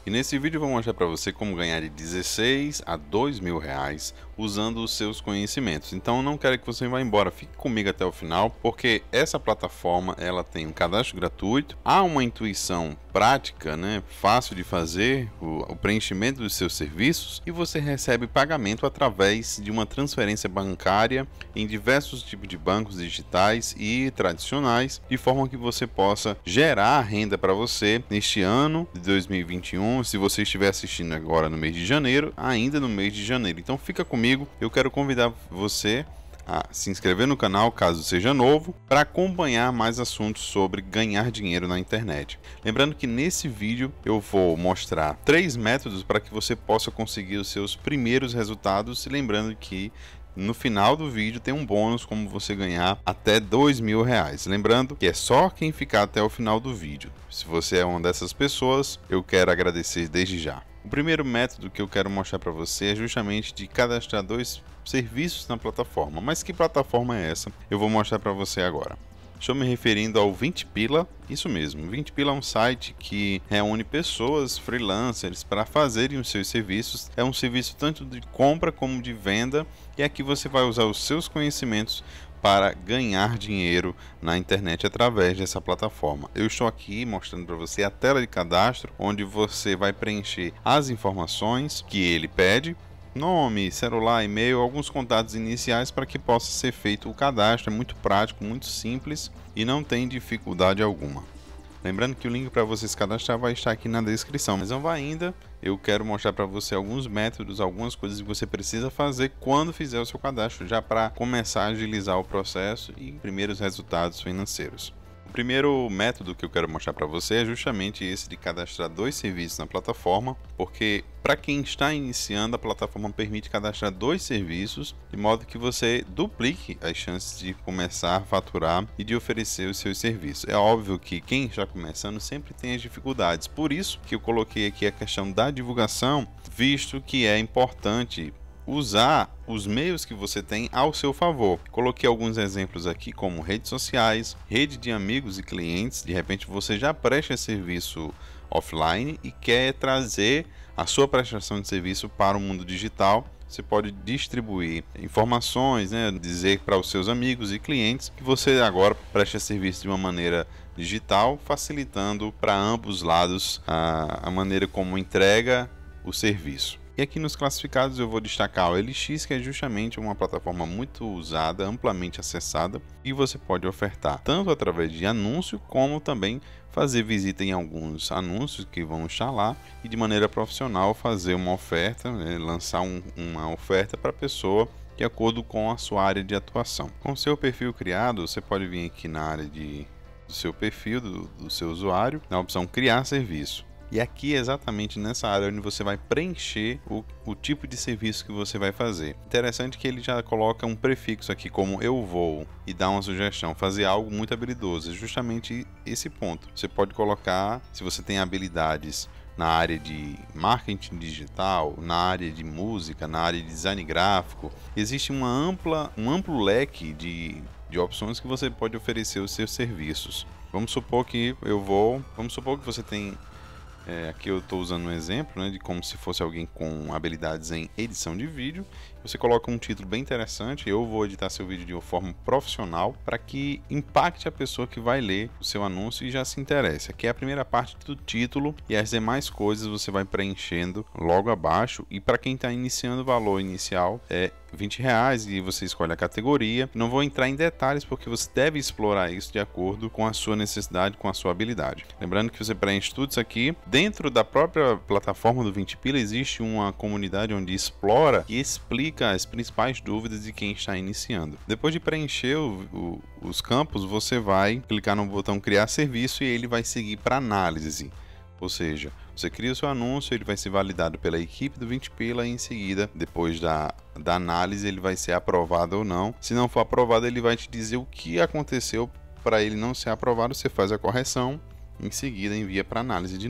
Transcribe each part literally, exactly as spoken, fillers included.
E nesse vídeo eu vou mostrar para você como ganhar de dezesseis a dois mil reais usando os seus conhecimentos. Então eu não quero que você vá embora, fique comigo até o final, porque essa plataforma ela tem um cadastro gratuito, há uma intuição prática, né, fácil de fazer o, o preenchimento dos seus serviços e você recebe pagamento através de uma transferência bancária em diversos tipos de bancos digitais e tradicionais, de forma que você possa gerar renda para você neste ano de dois mil e vinte e um. Se você estiver assistindo agora no mês de janeiro, ainda no mês de janeiro. Então fica comigo, eu quero convidar você a se inscrever no canal caso seja novo, para acompanhar mais assuntos sobre ganhar dinheiro na internet. Lembrando que nesse vídeo eu vou mostrar três métodos para que você possa conseguir os seus primeiros resultados, e lembrando que no final do vídeo tem um bônus como você ganhar até dois mil reais. Lembrando que é só quem ficar até o final do vídeo. Se você é uma dessas pessoas, eu quero agradecer desde já. O primeiro método que eu quero mostrar para você é justamente de cadastrar dois serviços na plataforma. Mas que plataforma é essa? Eu vou mostrar para você agora. Estou me referindo ao vinte pila, isso mesmo, vinte pila é um site que reúne pessoas, freelancers, para fazerem os seus serviços. É um serviço tanto de compra como de venda, e aqui você vai usar os seus conhecimentos para ganhar dinheiro na internet através dessa plataforma. Eu estou aqui mostrando para você a tela de cadastro, onde você vai preencher as informações que ele pede, nome, celular, e-mail, alguns contatos iniciais para que possa ser feito o cadastro. É muito prático, muito simples e não tem dificuldade alguma. Lembrando que o link para você se cadastrar vai estar aqui na descrição. Mas não vá ainda, eu quero mostrar para você alguns métodos, algumas coisas que você precisa fazer quando fizer o seu cadastro, já para começar a agilizar o processo e primeiros resultados financeiros. O primeiro método que eu quero mostrar para você é justamente esse de cadastrar dois serviços na plataforma, porque para quem está iniciando, a plataforma permite cadastrar dois serviços, de modo que você duplique as chances de começar a faturar e de oferecer os seus serviços. É óbvio que quem está começando sempre tem as dificuldades, por isso que eu coloquei aqui a questão da divulgação, visto que é importante usar os meios que você tem ao seu favor. Coloquei alguns exemplos aqui, como redes sociais, rede de amigos e clientes. De repente você já presta serviço offline e quer trazer a sua prestação de serviço para o mundo digital. Você pode distribuir informações, né, dizer para os seus amigos e clientes que você agora presta serviço de uma maneira digital, facilitando para ambos os lados a, a maneira como entrega o serviço. E aqui nos classificados eu vou destacar o L X, que é justamente uma plataforma muito usada, amplamente acessada, e você pode ofertar tanto através de anúncio, como também fazer visita em alguns anúncios que vão estar lá e de maneira profissional fazer uma oferta, né, lançar um, uma oferta para a pessoa de acordo com a sua área de atuação. Com o seu perfil criado, você pode vir aqui na área de, do seu perfil, do, do seu usuário, na opção criar serviço. E aqui é exatamente nessa área onde você vai preencher o, o tipo de serviço que você vai fazer. Interessante que ele já coloca um prefixo aqui como eu vou e dá uma sugestão, fazer algo muito habilidoso. É justamente esse ponto. Você pode colocar, se você tem habilidades na área de marketing digital, na área de música, na área de design gráfico, existe uma ampla, um amplo leque de, de opções que você pode oferecer os seus serviços. Vamos supor que eu vou, vamos supor que você tem É, aqui eu estou usando um exemplo, né, de como se fosse alguém com habilidades em edição de vídeo. Você coloca um título bem interessante, eu vou editar seu vídeo de uma forma profissional para que impacte a pessoa que vai ler o seu anúncio e já se interesse. Aqui é a primeira parte do título e as demais coisas você vai preenchendo logo abaixo. E para quem está iniciando, o valor inicial é vinte reais e você escolhe a categoria. Não vou entrar em detalhes porque você deve explorar isso de acordo com a sua necessidade, com a sua habilidade. Lembrando que você preenche tudo isso aqui. Dentro da própria plataforma do vinte pila existe uma comunidade onde explora e explica as principais dúvidas de quem está iniciando. Depois de preencher o, o, os campos, você vai clicar no botão criar serviço e ele vai seguir para análise. Ou seja, você cria o seu anúncio, ele vai ser validado pela equipe do vinte pila e em seguida, depois da, da análise, ele vai ser aprovado ou não. Se não for aprovado, ele vai te dizer o que aconteceu para ele não ser aprovado. Você faz a correção, em seguida envia para análise de novo.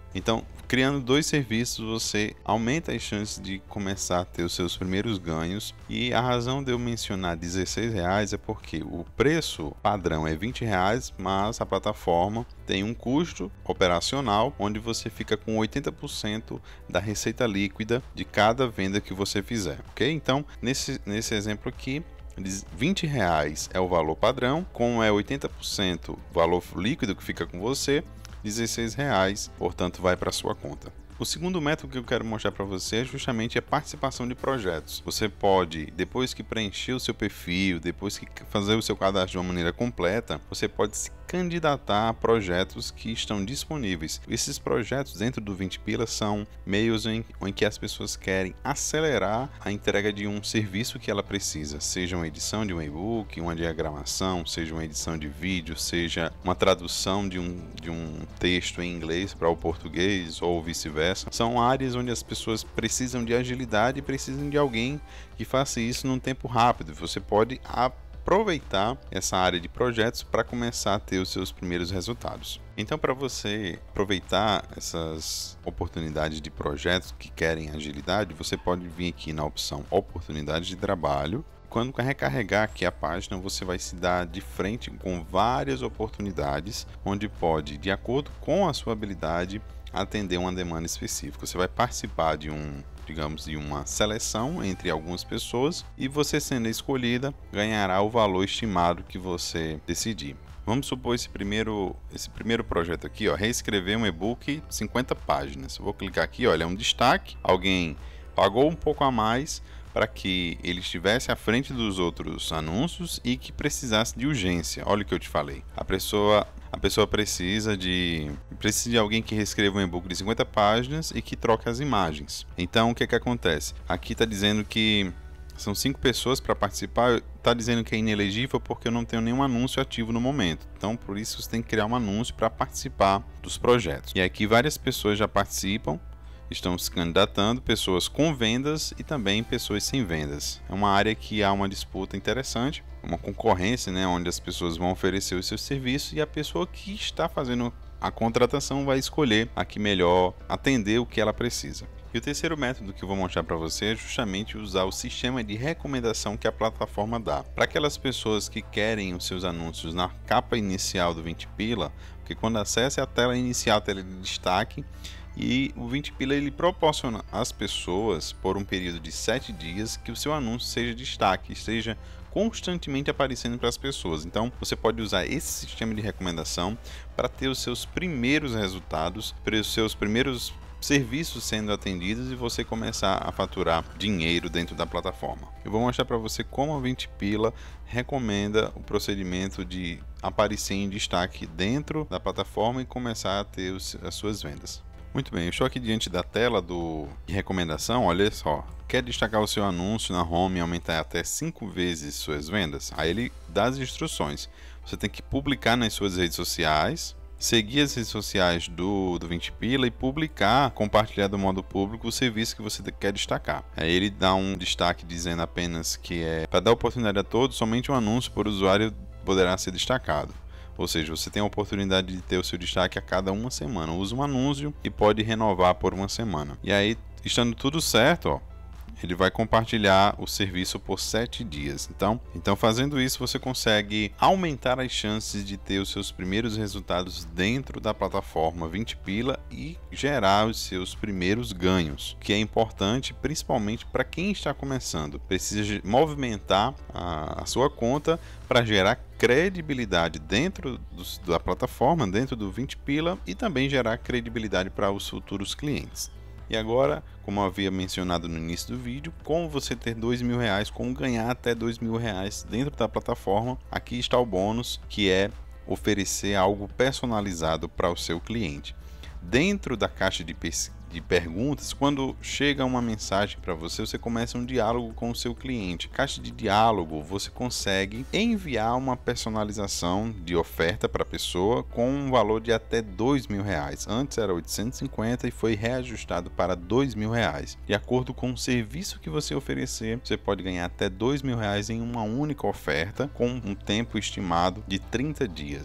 Então, criando dois serviços, você aumenta as chances de começar a ter os seus primeiros ganhos. E a razão de eu mencionar dezesseis reais é porque o preço padrão é vinte reais, mas a plataforma tem um custo operacional onde você fica com oitenta por cento da receita líquida de cada venda que você fizer, ok? Então, nesse, nesse exemplo aqui, vinte reais é o valor padrão, como é oitenta por cento o valor líquido que fica com você, dezesseis reais, portanto, vai para sua conta. O segundo método que eu quero mostrar para você é justamente a participação de projetos. Você pode, depois que preencher o seu perfil, depois que fazer o seu cadastro de uma maneira completa, você pode se candidatar a projetos que estão disponíveis. Esses projetos dentro do vinte pila são meios em, em que as pessoas querem acelerar a entrega de um serviço que ela precisa, seja uma edição de um e-book, uma diagramação, seja uma edição de vídeo, seja uma tradução de um, de um texto em inglês para o português ou vice-versa. São áreas onde as pessoas precisam de agilidade e precisam de alguém que faça isso num tempo rápido. Você pode aproveitar essa área de projetos para começar a ter os seus primeiros resultados. Então, para você aproveitar essas oportunidades de projetos que querem agilidade, você pode vir aqui na opção oportunidades de trabalho. Quando recarregar aqui a página, você vai se dar de frente com várias oportunidades, onde pode, de acordo com a sua habilidade, atender uma demanda específica. Você vai participar de um, digamos, de uma seleção entre algumas pessoas e você, sendo escolhida, ganhará o valor estimado que você decidir. Vamos supor esse primeiro, esse primeiro projeto aqui, ó, reescrever um e-book cinquenta páginas. Eu vou clicar aqui, olha, é um destaque. Alguém pagou um pouco a mais para que ele estivesse à frente dos outros anúncios e que precisasse de urgência. Olha o que eu te falei. A pessoa A pessoa precisa de, precisa de alguém que reescreva um e-book de cinquenta páginas e que troque as imagens. Então, o que que acontece? Aqui está dizendo que são cinco pessoas para participar. Está dizendo que é inelegível porque eu não tenho nenhum anúncio ativo no momento. Então, por isso, você tem que criar um anúncio para participar dos projetos. E aqui várias pessoas já participam, estão se candidatando, pessoas com vendas e também pessoas sem vendas. É uma área que há uma disputa interessante, uma concorrência, né, onde as pessoas vão oferecer os seus serviços e a pessoa que está fazendo a contratação vai escolher a que melhor atender o que ela precisa. E o terceiro método que eu vou mostrar para você é justamente usar o sistema de recomendação que a plataforma dá. Para aquelas pessoas que querem os seus anúncios na capa inicial do vinte pila, porque quando acessa a tela inicial, a tela de destaque, e o vinte pila ele proporciona às pessoas, por um período de sete dias, que o seu anúncio seja destaque, esteja constantemente aparecendo para as pessoas. Então, você pode usar esse sistema de recomendação para ter os seus primeiros resultados, para os seus primeiros serviços sendo atendidos e você começar a faturar dinheiro dentro da plataforma. Eu vou mostrar para você como a vinte pila recomenda o procedimento de aparecer em destaque dentro da plataforma e começar a ter os, as suas vendas. Muito bem, eu estou aqui diante da tela do, de recomendação. Olha só, quer destacar o seu anúncio na home e aumentar até cinco vezes suas vendas? Aí ele dá as instruções. Você tem que publicar nas suas redes sociais, seguir as redes sociais do, do vinte pila e publicar, compartilhar do modo público o serviço que você quer destacar. Aí ele dá um destaque dizendo apenas que é para dar oportunidade a todos, somente um anúncio por usuário poderá ser destacado. Ou seja, você tem a oportunidade de ter o seu destaque a cada uma semana. Usa um anúncio e pode renovar por uma semana. E aí, estando tudo certo, ó, ele vai compartilhar o serviço por sete dias. Então, então, fazendo isso, você consegue aumentar as chances de ter os seus primeiros resultados dentro da plataforma vinte pila e gerar os seus primeiros ganhos, que é importante principalmente para quem está começando. Precisa movimentar a, a sua conta para gerar credibilidade dentro do, da plataforma, dentro do vinte pila e também gerar credibilidade para os futuros clientes. E agora, como eu havia mencionado no início do vídeo, como você ter dois mil reais, como ganhar até dois mil reais dentro da plataforma, aqui está o bônus, que é oferecer algo personalizado para o seu cliente. Dentro da caixa de, de perguntas, quando chega uma mensagem para você, você começa um diálogo com o seu cliente. Caixa de diálogo, você consegue enviar uma personalização de oferta para a pessoa com um valor de até dois mil reais. Antes era oitocentos e cinquenta e foi reajustado para dois mil reais. De acordo com o serviço que você oferecer, você pode ganhar até dois mil reais em uma única oferta com um tempo estimado de trinta dias.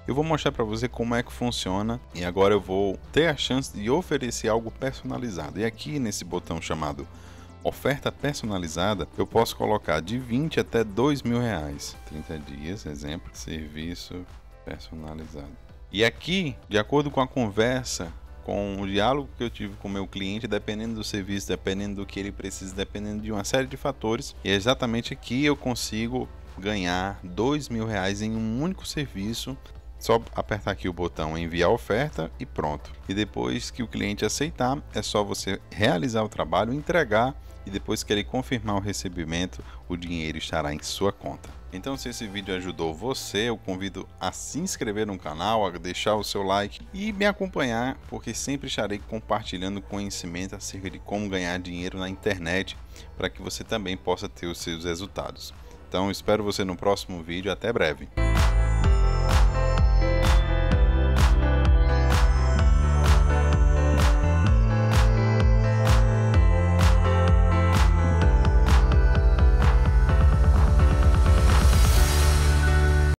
Eu vou mostrar para você como é que funciona e agora eu vou ter a chance de oferecer algo personalizado. E aqui nesse botão chamado oferta personalizada, eu posso colocar de vinte até dois mil reais. trinta dias, exemplo, serviço personalizado. E aqui, de acordo com a conversa, com o diálogo que eu tive com o meu cliente, dependendo do serviço, dependendo do que ele precisa, dependendo de uma série de fatores, e é exatamente aqui eu consigo ganhar dois mil reais em um único serviço. Só apertar aqui o botão enviar oferta e pronto. E depois que o cliente aceitar, é só você realizar o trabalho, entregar, e depois que ele confirmar o recebimento, o dinheiro estará em sua conta. Então, se esse vídeo ajudou você, eu convido a se inscrever no canal, a deixar o seu like e me acompanhar, porque sempre estarei compartilhando conhecimento acerca de como ganhar dinheiro na internet, para que você também possa ter os seus resultados. Então, espero você no próximo vídeo. Até breve.